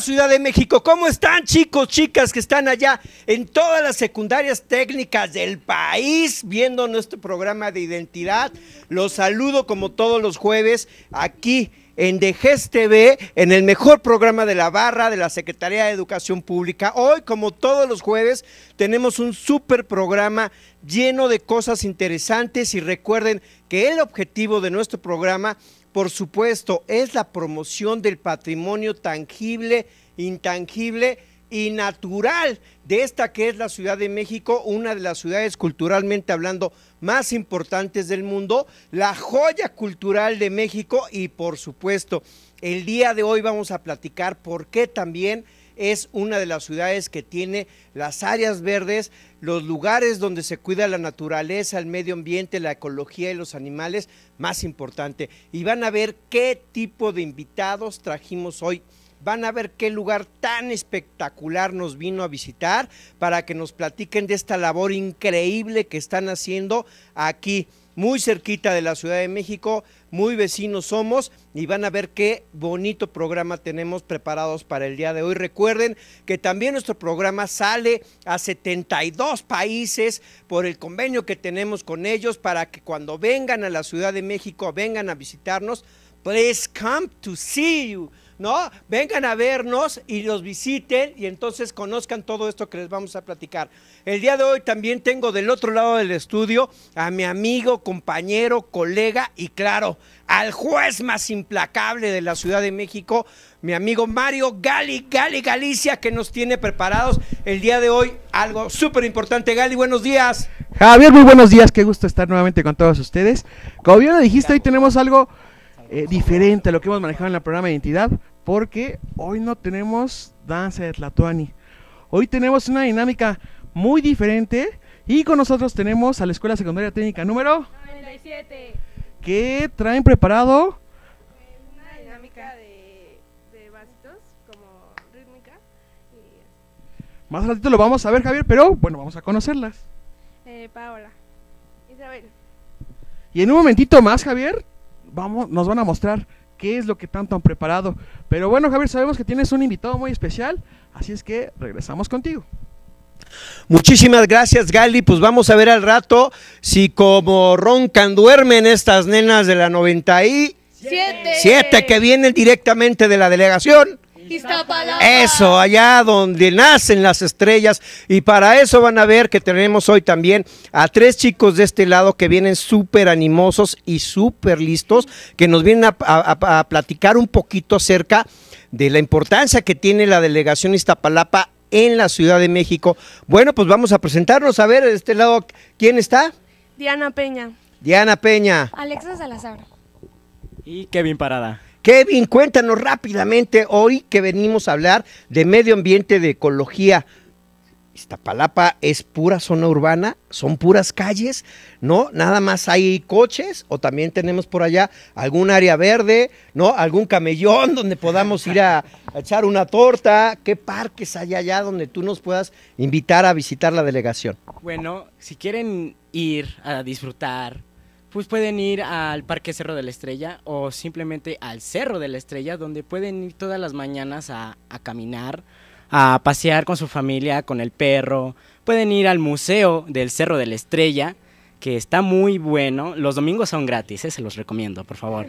Ciudad de México. ¿Cómo están, chicos, chicas que están allá en todas las secundarias técnicas del país viendo nuestro programa de identidad? Los saludo como todos los jueves aquí en DGES TV, en el mejor programa de la barra de la Secretaría de Educación Pública. Hoy, como todos los jueves, tenemos un súper programa lleno de cosas interesantes y recuerden que el objetivo de nuestro programa, por supuesto, es la promoción del patrimonio tangible, intangible y natural de esta que es la Ciudad de México, una de las ciudades culturalmente hablando más importantes del mundo, la joya cultural de México y por supuesto, el día de hoy vamos a platicar por qué también es una de las ciudades que tiene las áreas verdes, los lugares donde se cuida la naturaleza, el medio ambiente, la ecología y los animales más importante. Y van a ver qué tipo de invitados trajimos hoy. Van a ver qué lugar tan espectacular nos vino a visitar para que nos platiquen de esta labor increíble que están haciendo aquí, muy cerquita de la Ciudad de México, muy vecinos somos y van a ver qué bonito programa tenemos preparados para el día de hoy. Recuerden que también nuestro programa sale a 72 países por el convenio que tenemos con ellos para que cuando vengan a la Ciudad de México, vengan a visitarnos, please come to see you, ¿no? Vengan a vernos y los visiten y entonces conozcan todo esto que les vamos a platicar. El día de hoy también tengo del otro lado del estudio a mi amigo, compañero, colega y claro, al juez más implacable de la Ciudad de México, mi amigo Mario Gali Galicia, que nos tiene preparados el día de hoy algo súper importante. Gali, buenos días. Javier, muy buenos días, qué gusto estar nuevamente con todos ustedes. Como bien lo dijiste, hoy tenemos algo diferente a lo que hemos manejado en el programa de identidad, porque hoy no tenemos danza de Tlatoani. Hoy tenemos una dinámica muy diferente y con nosotros tenemos a la Escuela Secundaria Técnica número 97, que traen preparado una dinámica de vasitos como rítmica y más ratito lo vamos a ver, Javier, pero bueno, vamos a conocerlas. Paola, Isabel. Y en un momentito más, Javier, nos van a mostrar qué es lo que tanto han preparado. Pero bueno, Javier, sabemos que tienes un invitado muy especial, así es que regresamos contigo. Muchísimas gracias, Gali. Pues vamos a ver al rato si como roncan duermen estas nenas de la 97 que vienen directamente de la delegación. Eso, allá donde nacen las estrellas, y para eso van a ver que tenemos hoy también a tres chicos de este lado que vienen súper animosos y súper listos, que nos vienen a platicar un poquito acerca de la importancia que tiene la delegación Iztapalapa en la Ciudad de México. Bueno, pues vamos a presentarnos, a ver, de este lado, ¿quién está? Diana Peña. Diana Peña. Alexa Salazar. Y Kevin Parada. Kevin, cuéntanos rápidamente hoy que venimos a hablar de medio ambiente, de ecología. Iztapalapa es pura zona urbana, son puras calles, ¿no? Nada más hay coches o también tenemos por allá algún área verde, ¿no? Algún camellón donde podamos ir a echar una torta. ¿Qué parques hay allá donde tú nos puedas invitar a visitar la delegación? Bueno, si quieren ir a disfrutar, pues pueden ir al Parque Cerro de la Estrella o simplemente al Cerro de la Estrella, donde pueden ir todas las mañanas a caminar, a pasear con su familia, con el perro. Pueden ir al Museo del Cerro de la Estrella, que está muy bueno. Los domingos son gratis, se los recomiendo, por favor.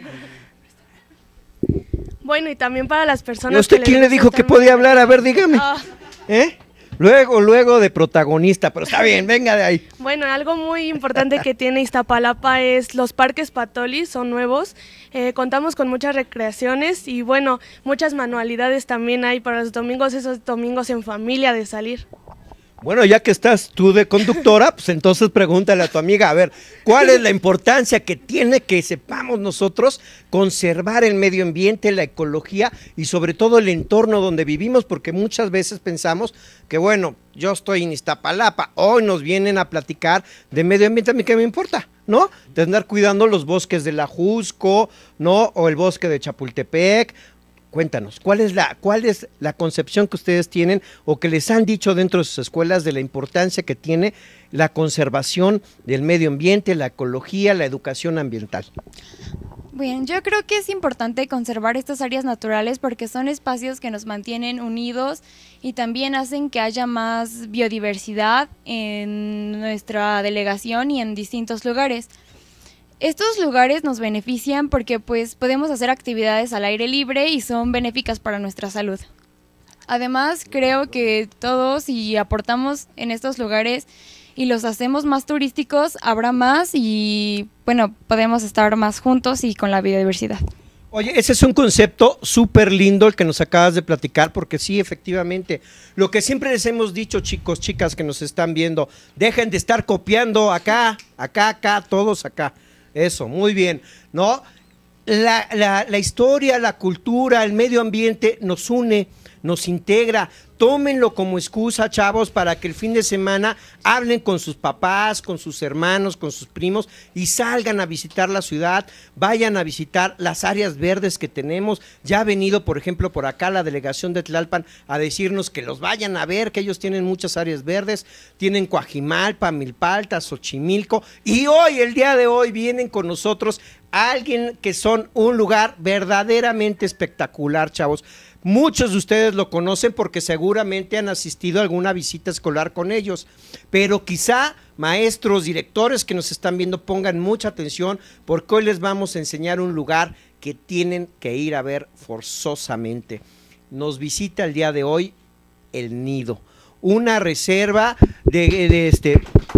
Bueno, y también para las personas. ¿Y usted quién le dijo que podía hablar? A ver, dígame. ¿Eh? Luego de protagonista, pero está bien, venga de ahí. Bueno, algo muy importante que tiene Iztapalapa es los parques Patoli, son nuevos, contamos con muchas recreaciones y bueno, muchas manualidades también hay para los domingos, esos domingos en familia de salir. Bueno, ya que estás tú de conductora, pues entonces pregúntale a tu amiga, a ver, ¿cuál es la importancia que tiene que sepamos nosotros conservar el medio ambiente, la ecología y sobre todo el entorno donde vivimos? Porque muchas veces pensamos que, bueno, yo estoy en Iztapalapa, hoy nos vienen a platicar de medio ambiente, a mí qué me importa, ¿no? De andar cuidando los bosques de la Jusco, ¿no? O el bosque de Chapultepec. Cuéntanos, ¿cuál es la concepción que ustedes tienen o que les han dicho dentro de sus escuelas de la importancia que tiene la conservación del medio ambiente, la ecología, la educación ambiental? Bien, yo creo que es importante conservar estas áreas naturales porque son espacios que nos mantienen unidos y también hacen que haya más biodiversidad en nuestra delegación y en distintos lugares. Estos lugares nos benefician porque pues podemos hacer actividades al aire libre y son benéficas para nuestra salud. Además, creo que todos, si aportamos en estos lugares y los hacemos más turísticos, habrá más y, bueno, podemos estar más juntos y con la biodiversidad. Oye, ese es un concepto súper lindo el que nos acabas de platicar, porque sí, efectivamente, lo que siempre les hemos dicho, chicos, chicas que nos están viendo, dejen de estar copiando acá, todos acá. Eso, muy bien, ¿no? La historia, la cultura, el medio ambiente nos une, nos integra. Tómenlo como excusa, chavos, para que el fin de semana hablen con sus papás, con sus hermanos, con sus primos y salgan a visitar la ciudad, vayan a visitar las áreas verdes que tenemos. Ya ha venido, por ejemplo, por acá la delegación de Tlalpan a decirnos que los vayan a ver, que ellos tienen muchas áreas verdes, tienen Coajimalpa, Milpalta, Xochimilco, y hoy, el día de hoy, vienen con nosotros alguien que son un lugar verdaderamente espectacular, chavos. Muchos de ustedes lo conocen porque seguramente han asistido a alguna visita escolar con ellos, pero quizá maestros, directores que nos están viendo pongan mucha atención porque hoy les vamos a enseñar un lugar que tienen que ir a ver forzosamente. Nos visita el día de hoy El Nido, una reserva de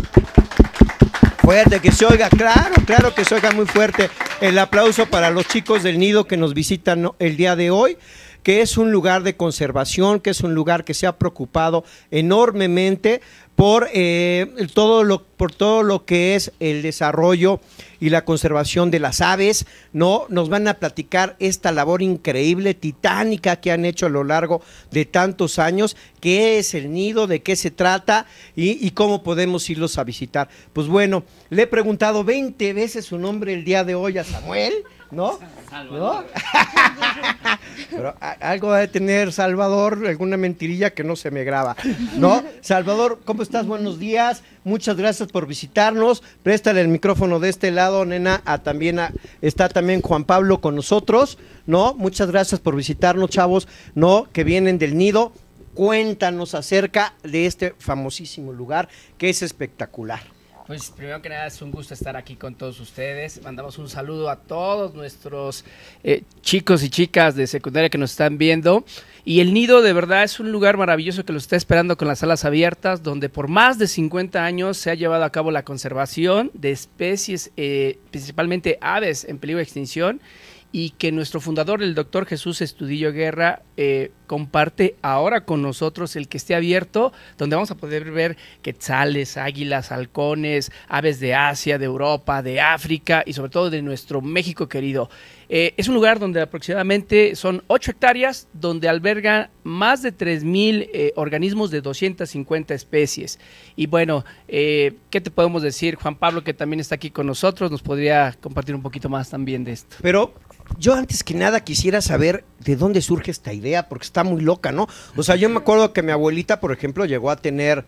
fuerte, que se oiga, claro que se oiga muy fuerte el aplauso para los chicos del Nido que nos visitan el día de hoy, que es un lugar de conservación, que es un lugar que se ha preocupado enormemente por todo lo que es el desarrollo y la conservación de las aves, ¿no? Nos van a platicar esta labor increíble, titánica que han hecho a lo largo de tantos años, qué es el Nido, de qué se trata y cómo podemos irlos a visitar. Pues bueno, le he preguntado 20 veces su nombre el día de hoy a Samuel, ¿no? ¿No? Pero algo ha de tener Salvador, alguna mentirilla que no se me graba, ¿no? Salvador, ¿cómo estás? Buenos días, muchas gracias por visitarnos. Préstale el micrófono de este lado, nena, está también Juan Pablo con nosotros, ¿no? Muchas gracias por visitarnos, chavos, ¿no? Que vienen del Nido. Cuéntanos acerca de este famosísimo lugar que es espectacular. Pues primero que nada es un gusto estar aquí con todos ustedes. Mandamos un saludo a todos nuestros chicos y chicas de secundaria que nos están viendo. Y el Nido de verdad es un lugar maravilloso que los está esperando con las salas abiertas, donde por más de 50 años se ha llevado a cabo la conservación de especies, principalmente aves en peligro de extinción, y que nuestro fundador, el doctor Jesús Estudillo Guerra, comparte ahora con nosotros el que esté abierto, donde vamos a poder ver quetzales, águilas, halcones, aves de Asia, de Europa, de África y sobre todo de nuestro México querido. Es un lugar donde aproximadamente son 8 hectáreas, donde alberga más de 3,000 organismos de 250 especies. Y bueno, ¿qué te podemos decir? Juan Pablo, que también está aquí con nosotros, nos podría compartir un poquito más también de esto. Pero yo antes que nada quisiera saber de dónde surge esta idea, porque está muy loca, ¿no? O sea, yo me acuerdo que mi abuelita, por ejemplo, llegó a tener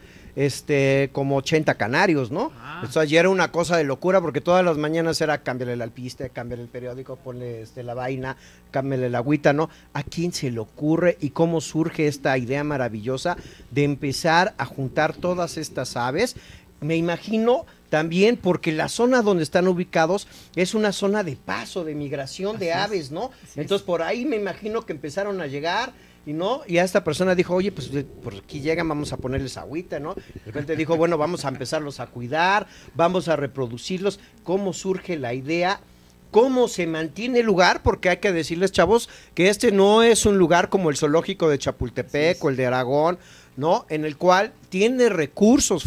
como 80 canarios, ¿no? O sea, ya era una cosa de locura porque todas las mañanas era cámbiale el alpiste, cámbiale el periódico, ponle la vaina, cámbiale el agüita, ¿no? ¿A quién se le ocurre y cómo surge esta idea maravillosa de empezar a juntar todas estas aves? Me imagino también porque la zona donde están ubicados es una zona de paso, de migración de aves, ¿no? Entonces por ahí me imagino que empezaron a llegar y a esta persona dijo, oye, pues por aquí llegan, vamos a ponerles agüita, ¿no? De repente dijo, bueno, vamos a empezarlos a cuidar, vamos a reproducirlos. ¿Cómo surge la idea? ¿Cómo se mantiene el lugar? Porque hay que decirles, chavos, que este no es un lugar como el zoológico de Chapultepec o el de Aragón, ¿no? En el cual tiene recursos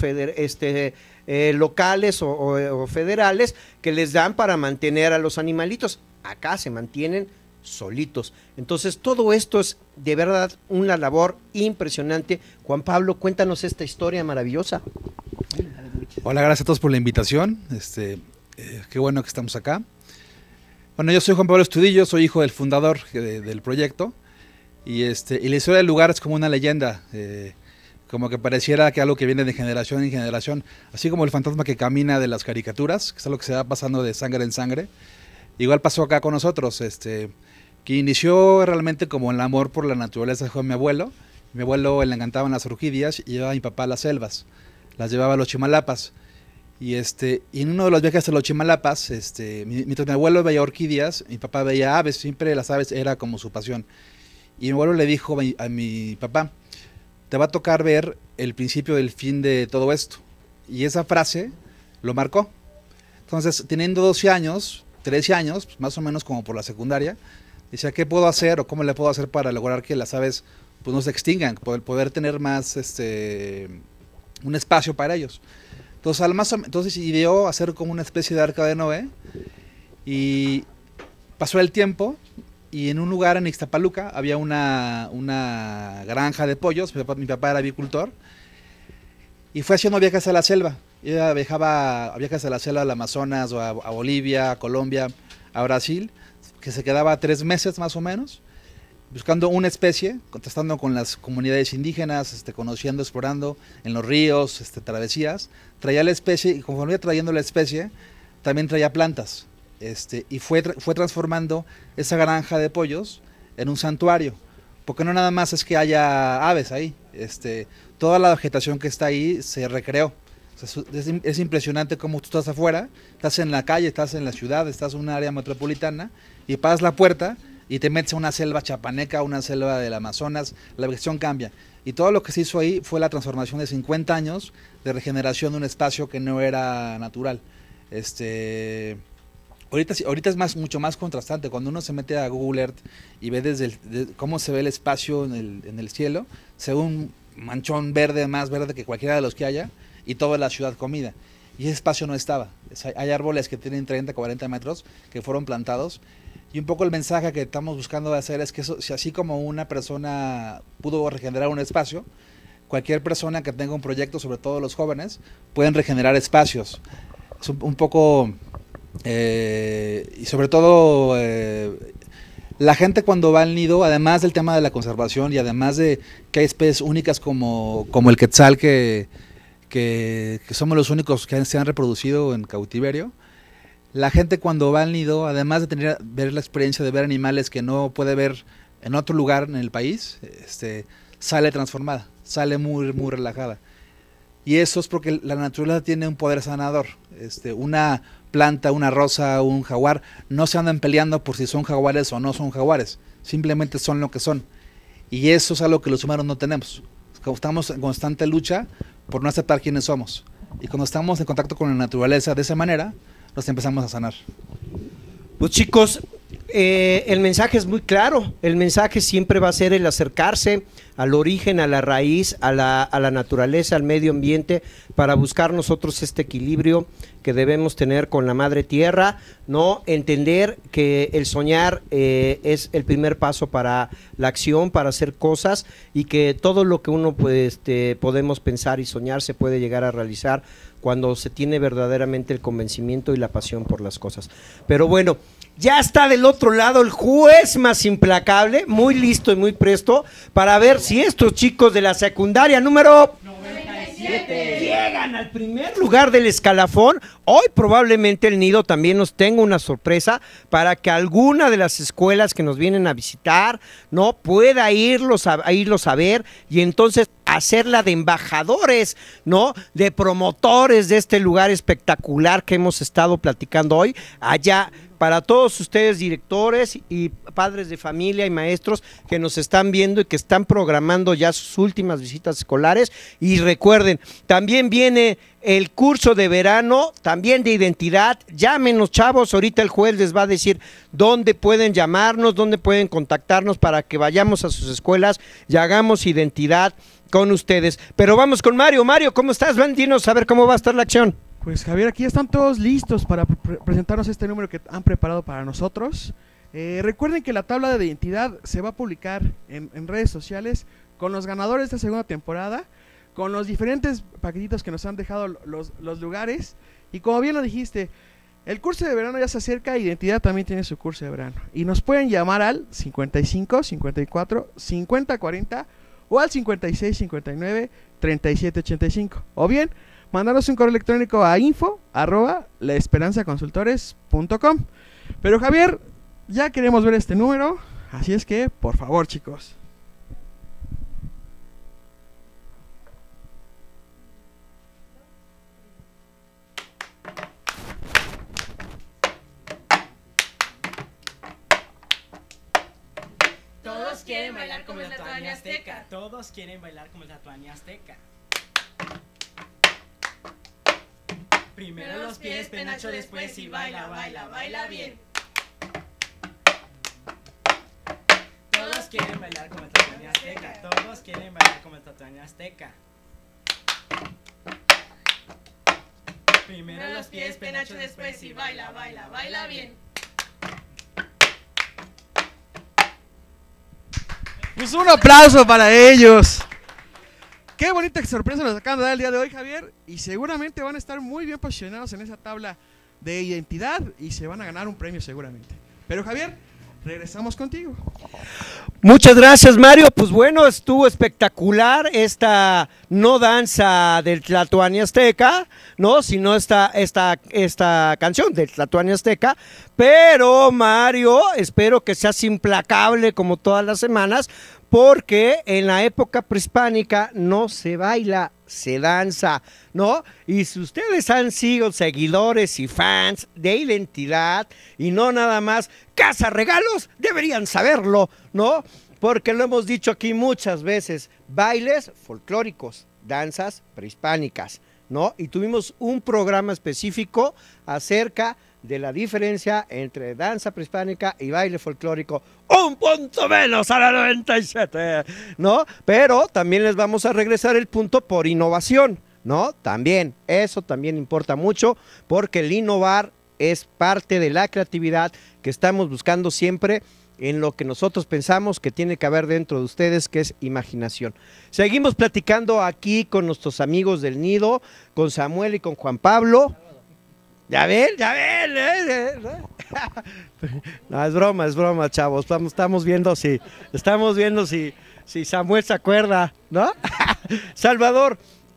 locales o federales que les dan para mantener a los animalitos. Acá se mantienen solitos. Entonces todo esto es de verdad una labor impresionante. Juan Pablo, cuéntanos esta historia maravillosa. Hola, gracias a todos por la invitación. Qué bueno que estamos acá. Bueno, yo soy Juan Pablo Estudillo, soy hijo del fundador del proyecto y la historia del lugar es como una leyenda, como que pareciera que algo que viene de generación en generación, así como el fantasma que camina de las caricaturas, que es algo que se va pasando de sangre en sangre. Igual pasó acá con nosotros, que inició realmente como el amor por la naturaleza con mi abuelo. Mi abuelo le encantaban las orquídeas y llevaba a mi papá a las selvas, las llevaba a los Chimalapas. Y en uno de los viajes a los Chimalapas, mientras mi abuelo veía orquídeas, mi papá veía aves, siempre las aves era como su pasión. Y mi abuelo le dijo a mi papá, te va a tocar ver el principio del fin de todo esto. Y esa frase lo marcó. Entonces, teniendo 12 años, 13 años, pues más o menos como por la secundaria, decía, ¿qué puedo hacer o cómo le puedo hacer para lograr que las aves pues, no se extingan? Poder tener más, un espacio para ellos. Entonces ideó hacer como una especie de arca de Noé y pasó el tiempo y en un lugar en Ixtapaluca había una granja de pollos. Mi papá era avicultor y fue haciendo viajes a la selva. Ella viajaba a viajes a la selva, al Amazonas, o a Bolivia, a Colombia, a Brasil, que se quedaba 3 meses más o menos, buscando una especie, contestando con las comunidades indígenas, conociendo, explorando en los ríos, travesías, traía la especie y conforme iba trayendo la especie, también traía plantas, y fue transformando esa granja de pollos en un santuario, porque no nada más es que haya aves ahí, toda la vegetación que está ahí se recreó. O sea, es impresionante cómo tú estás afuera, estás en la calle, estás en la ciudad, estás en un área metropolitana y pasas la puerta y te metes a una selva chapaneca, una selva del Amazonas, la vegetación cambia. Y todo lo que se hizo ahí fue la transformación de 50 años de regeneración de un espacio que no era natural. Ahorita es mucho más contrastante. Cuando uno se mete a Google Earth y ve cómo se ve el espacio en el cielo, se ve un manchón verde, más verde que cualquiera de los que haya, y toda la ciudad comida. Y ese espacio no estaba. Hay árboles que tienen 30, 40 metros que fueron plantados. Y un poco el mensaje que estamos buscando hacer es que si así como una persona pudo regenerar un espacio, cualquier persona que tenga un proyecto, sobre todo los jóvenes, pueden regenerar espacios. Es un poco... y sobre todo... la gente cuando va al nido, además del tema de la conservación y además de que hay especies únicas como el quetzal que somos los únicos que se han reproducido en cautiverio, la gente cuando va al nido, además de ver la experiencia de ver animales que no puede ver en otro lugar en el país, sale transformada, sale muy, muy relajada. Y eso es porque la naturaleza tiene un poder sanador. Una planta, una rosa, un jaguar, no se andan peleando por si son jaguares o no son jaguares, simplemente son lo que son. Y eso es algo que los humanos no tenemos. Estamos en constante lucha por no aceptar quiénes somos. Y cuando estamos en contacto con la naturaleza de esa manera, nos empezamos a sanar. Pues chicos, el mensaje es muy claro. El mensaje siempre va a ser el acercarse al origen, a la raíz, a la naturaleza, al medio ambiente, para buscar nosotros este equilibrio que debemos tener con la madre tierra, ¿no? Entender que el soñar es el primer paso para la acción, para hacer cosas, y que todo lo que uno podemos pensar y soñar se puede llegar a realizar cuando se tiene verdaderamente el convencimiento y la pasión por las cosas. Pero bueno, ya está del otro lado el juez más implacable, muy listo y muy presto, para ver si estos chicos de la secundaria número 97 llegan al primer lugar del escalafón. Hoy probablemente el nido también nos tenga una sorpresa para que alguna de las escuelas que nos vienen a visitar no pueda irlos a ver, y entonces hacerla de embajadores, ¿no? De promotores de este lugar espectacular que hemos estado platicando hoy allá. Para todos ustedes, directores y padres de familia y maestros que nos están viendo y que están programando ya sus últimas visitas escolares. Y recuerden, también viene el curso de verano, también de identidad. Llámenos, chavos, ahorita el juez les va a decir dónde pueden llamarnos, dónde pueden contactarnos para que vayamos a sus escuelas y hagamos identidad con ustedes. Pero vamos con Mario. Mario, ¿cómo estás? Ven, dinos a ver cómo va a estar la acción. Pues Javier, aquí están todos listos para presentarnos este número que han preparado para nosotros. Recuerden que la tabla de identidad se va a publicar en redes sociales con los ganadores de esta segunda temporada, con los diferentes paquetitos que nos han dejado los lugares. Y como bien lo dijiste, el curso de verano ya se acerca, Identidad también tiene su curso de verano. Y nos pueden llamar al 55 54 50 40 o al 56 59 37 85. O bien, mandaros un correo electrónico a info@laesperanzaconsultores.com. Pero Javier, ya queremos ver este número, así es que, por favor, chicos. Todos quieren bailar como el Tlatoani Azteca. Todos quieren bailar como el Tlatoani Azteca. Primero los pies, penacho después y baila, baila, baila bien. Todos quieren bailar como el Tlatoani Azteca. Todos quieren bailar como el Tlatoani Azteca. Primero los pies, penacho después y baila, baila, baila bien. Pues un aplauso para ellos. Qué bonita sorpresa nos acaban de dar el día de hoy, Javier. Y seguramente van a estar muy bien posicionados en esa tabla de identidad y se van a ganar un premio seguramente. Pero Javier, regresamos contigo. Muchas gracias, Mario. Pues bueno, estuvo espectacular esta no danza del Tlatoani Azteca, no, sino esta canción del Tlatoani Azteca. Pero Mario, espero que seas implacable como todas las semanas, porque en la época prehispánica no se baila, se danza, ¿no? Y si ustedes han sido seguidores y fans de Identidad y no nada más cazarregalos, deberían saberlo, ¿no? Porque lo hemos dicho aquí muchas veces, bailes folclóricos, danzas prehispánicas, ¿no? Y tuvimos un programa específico acerca de la diferencia entre danza prehispánica y baile folclórico. Un punto menos a la 97, ¿no? Pero también les vamos a regresar el punto por innovación, ¿no? También, eso también importa mucho, porque el innovar es parte de la creatividad que estamos buscando siempre en lo que nosotros pensamos que tiene que haber dentro de ustedes, que es imaginación. Seguimos platicando aquí con nuestros amigos del Nido, con Samuel y con Juan Pablo. Ya ven. No, es broma, chavos. Estamos viendo si Samuel se acuerda, ¿no? Salvador,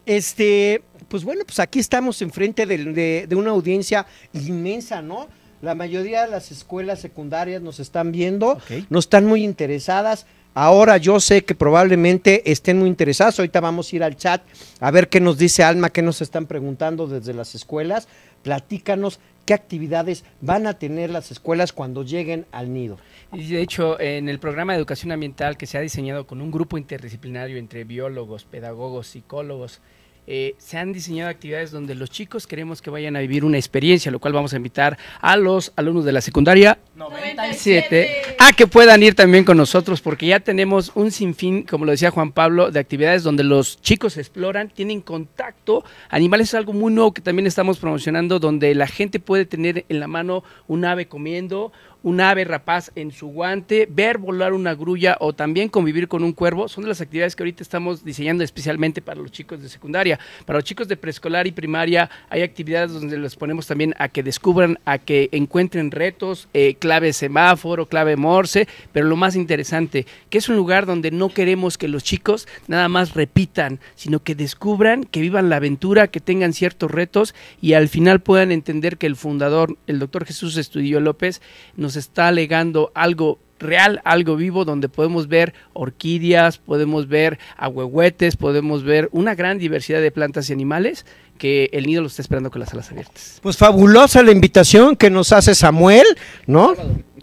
pues bueno, pues aquí estamos enfrente de una audiencia inmensa, ¿no? La mayoría de las escuelas secundarias nos están viendo, okay, no están muy interesadas. Ahora yo sé que probablemente estén muy interesados. Ahorita vamos a ir al chat a ver qué nos dice Alma, qué nos están preguntando desde las escuelas. Platícanos qué actividades van a tener las escuelas cuando lleguen al Nido. Y de hecho, en el programa de educación ambiental que se ha diseñado con un grupo interdisciplinario entre biólogos, pedagogos, psicólogos, se han diseñado actividades donde los chicos queremos que vayan a vivir una experiencia, lo cual vamos a invitar a los alumnos de la secundaria 97 a que puedan ir también con nosotros, porque ya tenemos un sinfín, como lo decía Juan Pablo, de actividades donde los chicos exploran, tienen contacto. Animales es algo muy nuevo que también estamos promocionando, donde la gente puede tener en la mano un ave comiendo, un ave rapaz en su guante, ver volar una grulla o también convivir con un cuervo. Son de las actividades que ahorita estamos diseñando especialmente para los chicos de secundaria. Para los chicos de preescolar y primaria hay actividades donde los ponemos también a que descubran, a que encuentren retos, clave semáforo, clave Morse, pero lo más interesante, que es un lugar donde no queremos que los chicos nada más repitan, sino que descubran, que vivan la aventura, que tengan ciertos retos y al final puedan entender que el fundador, el doctor Jesús Estudillo López, nos está legando algo real, algo vivo, donde podemos ver orquídeas, podemos ver ahuehuetes, podemos ver una gran diversidad de plantas y animales que el Nido lo está esperando con las salas abiertas. Pues fabulosa la invitación que nos hace Samuel, ¿no?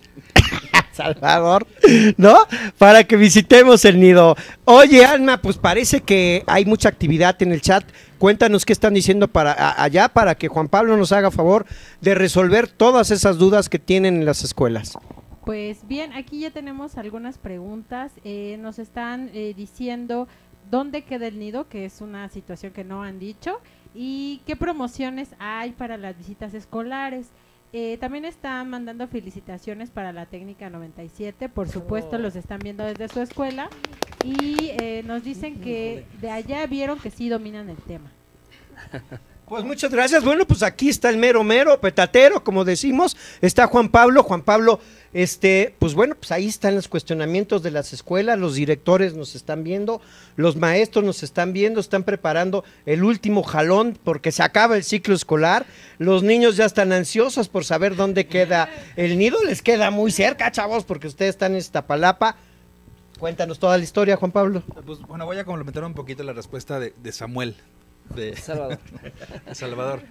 Salvador, ¿no? Para que visitemos el Nido. Oye, Alma, pues parece que hay mucha actividad en el chat. Cuéntanos qué están diciendo allá para que Juan Pablo nos haga favor de resolver todas esas dudas que tienen en las escuelas. Pues bien, aquí ya tenemos algunas preguntas. Nos están diciendo dónde queda el Nido, que es una situación que no han dicho, y qué promociones hay para las visitas escolares. También están mandando felicitaciones para la técnica 97, por supuesto los están viendo desde su escuela y nos dicen que de allá vieron que sí dominan el tema. Pues muchas gracias. Bueno, pues aquí está el mero petatero, como decimos. Está Juan Pablo. Juan Pablo, pues bueno, pues ahí están los cuestionamientos de las escuelas. Los directores nos están viendo, los maestros nos están viendo, están preparando el último jalón porque se acaba el ciclo escolar. Los niños ya están ansiosos por saber dónde queda el nido. Les queda muy cerca, chavos, porque ustedes están en Iztapalapa. Cuéntanos toda la historia, Juan Pablo. Pues bueno, voy a complementar un poquito la respuesta de Samuel. De Salvador.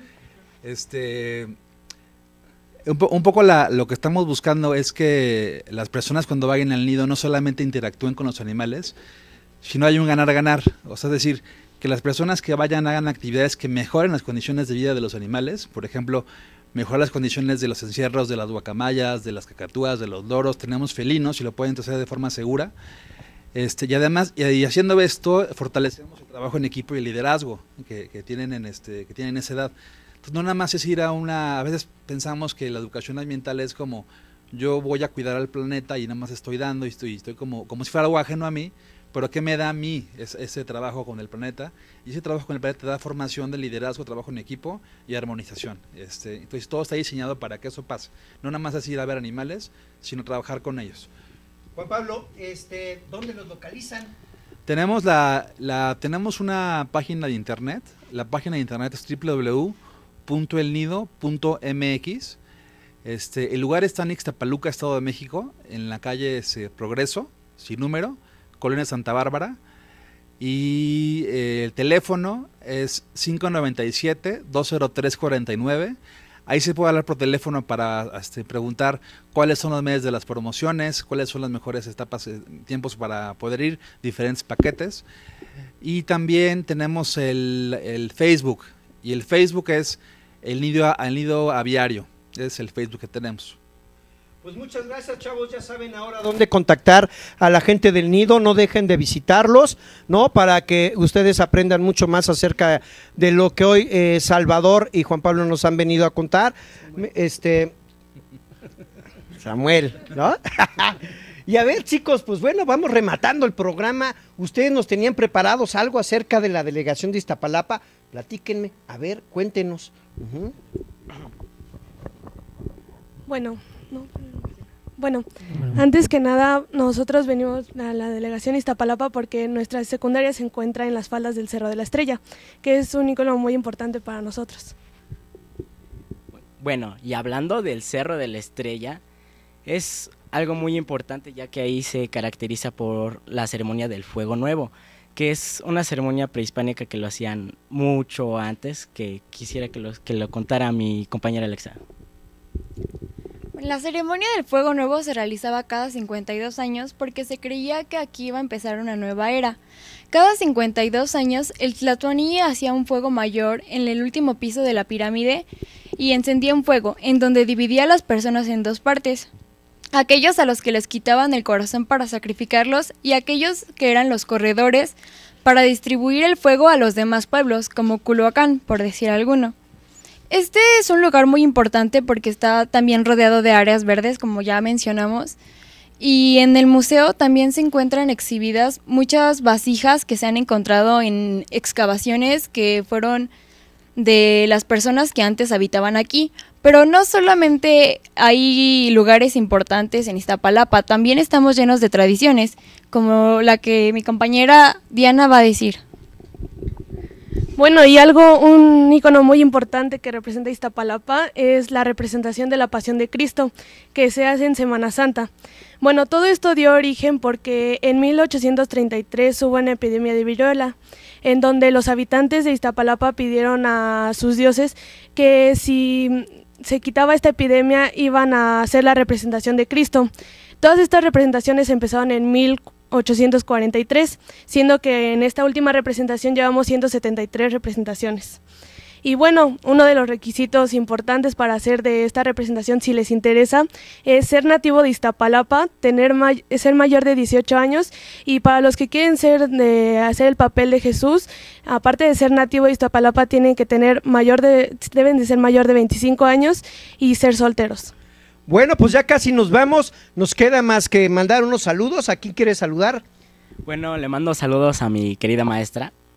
Un poco lo que estamos buscando es que las personas cuando vayan al nido no solamente interactúen con los animales, sino hay un ganar-ganar. O sea, es decir, que las personas que vayan hagan actividades que mejoren las condiciones de vida de los animales. Por ejemplo, mejorar las condiciones de los encierros, de las guacamayas, de las cacatúas, de los loros. Tenemos felinos y lo pueden hacer de forma segura. Y además, y haciendo esto, fortalecemos el trabajo en equipo y el liderazgo que tienen que tienen esa edad. Entonces, no nada más es ir a veces pensamos que la educación ambiental es como, yo voy a cuidar al planeta y nada más estoy dando y estoy como si fuera algo ajeno a mí, pero ¿qué me da a mí ese trabajo con el planeta? Y ese trabajo con el planeta da formación de liderazgo, trabajo en equipo y armonización. Entonces, todo está diseñado para que eso pase. No nada más es ir a ver animales, sino trabajar con ellos. Juan Pablo, ¿dónde los localizan? Tenemos tenemos una página de internet. La página de internet es www.elnido.mx. El lugar está en Ixtapaluca, Estado de México, en la calle Progreso, sin número, Colonia Santa Bárbara. Y el teléfono es 597-203-49. Ahí se puede hablar por teléfono para preguntar cuáles son los medios de las promociones, cuáles son las mejores tiempos para poder ir, diferentes paquetes. Y también tenemos el Facebook, y el Facebook es el nido aviario, es el Facebook que tenemos. Pues muchas gracias, chavos, ya saben ahora dónde contactar a la gente del nido, no dejen de visitarlos, ¿no? Para que ustedes aprendan mucho más acerca de lo que hoy Salvador y Juan Pablo nos han venido a contar. Samuel, ¿no? Y a ver, chicos, pues bueno, vamos rematando el programa. Ustedes nos tenían preparados algo acerca de la delegación de Iztapalapa. Platíquenme, a ver, cuéntenos. Bueno, antes que nada, nosotros venimos a la delegación Iztapalapa porque nuestra secundaria se encuentra en las faldas del Cerro de la Estrella, que es un ícono muy importante para nosotros. Bueno, y hablando del Cerro de la Estrella, es algo muy importante ya que ahí se caracteriza por la ceremonia del Fuego Nuevo, que es una ceremonia prehispánica que lo hacían mucho antes, que quisiera que lo contara mi compañera Alexa. La ceremonia del Fuego Nuevo se realizaba cada 52 años porque se creía que aquí iba a empezar una nueva era. Cada 52 años el tlatoani hacía un fuego mayor en el último piso de la pirámide y encendía un fuego en donde dividía a las personas en dos partes. Aquellos a los que les quitaban el corazón para sacrificarlos y aquellos que eran los corredores para distribuir el fuego a los demás pueblos, como Culhuacán, por decir alguno. Este es un lugar muy importante porque está también rodeado de áreas verdes, como ya mencionamos, y en el museo también se encuentran exhibidas muchas vasijas que se han encontrado en excavaciones que fueron de las personas que antes habitaban aquí. Pero no solamente hay lugares importantes en Iztapalapa, también estamos llenos de tradiciones, como la que mi compañera Diana va a decir. Bueno, y un ícono muy importante que representa Iztapalapa es la representación de la Pasión de Cristo, que se hace en Semana Santa. Bueno, todo esto dio origen porque en 1833 hubo una epidemia de viruela, en donde los habitantes de Iztapalapa pidieron a sus dioses que si se quitaba esta epidemia iban a hacer la representación de Cristo. Todas estas representaciones empezaron en 1843, siendo que en esta última representación llevamos 173 representaciones. Y bueno, uno de los requisitos importantes para hacer de esta representación, si les interesa, es ser nativo de Iztapalapa, ser mayor de 18 años, y para los que quieren hacer el papel de Jesús, aparte de ser nativo de Iztapalapa, deben de ser mayor de 25 años y ser solteros. Bueno, pues ya casi nos vamos, nos queda más que mandar unos saludos. ¿A quién quiere saludar? Bueno, le mando saludos a mi querida maestra,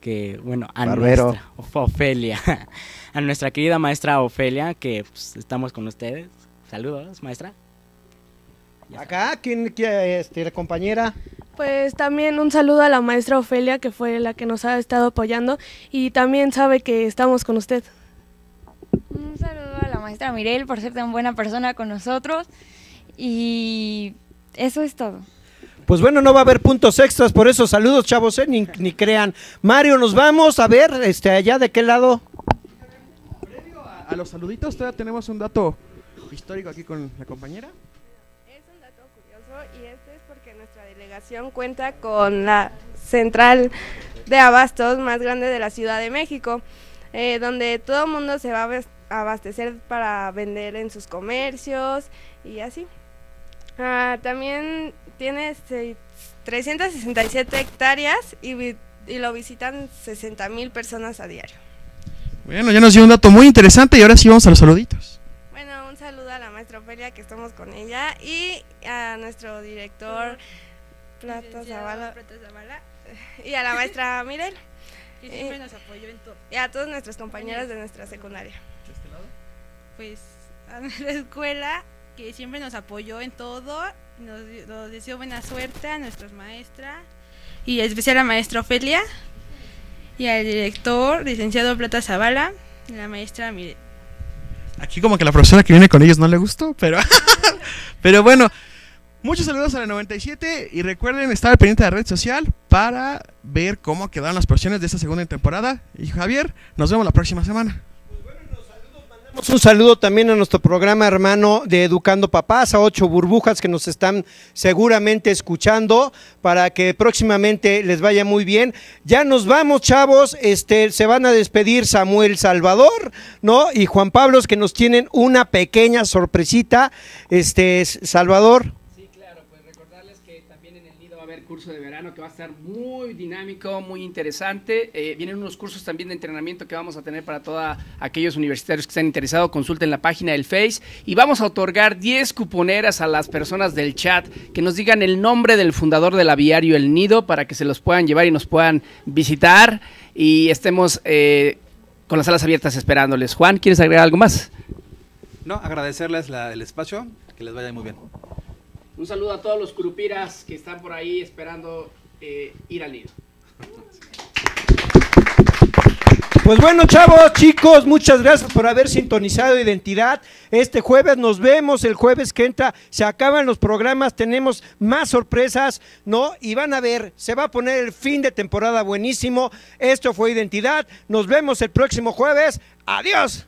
que, bueno, a Barbero. nuestra Ofelia, a nuestra querida maestra Ofelia, que pues, estamos con ustedes. Saludos, maestra. Acá, ¿quién, la compañera? Pues también un saludo a la maestra Ofelia, que fue la que nos ha estado apoyando y también sabe que estamos con usted. Un saludo a la maestra Mirel por ser tan buena persona con nosotros y eso es todo. Pues bueno, no va a haber puntos extras, por eso saludos, chavos, ni crean. Mario, nos vamos a ver, allá de qué lado. Previo a los saluditos, todavía tenemos un dato histórico aquí con la compañera. Es un dato curioso y este es porque nuestra delegación cuenta con la central de abastos más grande de la Ciudad de México, donde todo el mundo se va a abastecer para vender en sus comercios y así. También tiene 367 hectáreas y lo visitan 60,000 personas a diario. Bueno, ya nos dio un dato muy interesante y ahora sí vamos a los saluditos. Bueno, un saludo a la maestra Ofelia, que estamos con ella, y a nuestro director Plata Zavala y a la maestra Mirel, que siempre nos apoyó en todo. y a todos nuestros compañeros de nuestra secundaria. Pues a nuestra escuela, que siempre nos apoyó en todo, nos deseó buena suerte a nuestras maestras, y en especial a la maestra Ofelia, y al director, licenciado Plata Zavala, y a la maestra Mirel. Aquí como que la profesora que viene con ellos no le gustó, pero pero bueno, muchos saludos a la 97 y recuerden estar al pendiente de la red social para ver cómo quedaron las posiciones de esta segunda temporada. Y Javier, nos vemos la próxima semana. Un saludo también a nuestro programa hermano de Educando Papás, a 8 burbujas que nos están seguramente escuchando, para que próximamente les vaya muy bien. Ya nos vamos, chavos, se van a despedir Samuel Salvador, ¿no? Y Juan Pablo, que nos tienen una pequeña sorpresita, Salvador. Sí, claro, pues recordarles que también en el nido va a haber curso de verano que va a estar muy dinámico, muy interesante. Vienen unos cursos también de entrenamiento que vamos a tener para todos aquellos universitarios que estén interesados. Consulten la página del Face y vamos a otorgar 10 cuponeras a las personas del chat que nos digan el nombre del fundador del aviario El Nido para que se los puedan llevar y nos puedan visitar y estemos con las salas abiertas esperándoles. Juan, ¿quieres agregar algo más? No, agradecerles el espacio, que les vaya muy bien. Un saludo a todos los curupiras que están por ahí esperando ir al nido. Pues bueno, chavos, chicos, muchas gracias por haber sintonizado Identidad. Este jueves nos vemos, el jueves que entra se acaban los programas, tenemos más sorpresas, ¿no? Y van a ver, se va a poner el fin de temporada buenísimo. Esto fue Identidad, nos vemos el próximo jueves. ¡Adiós!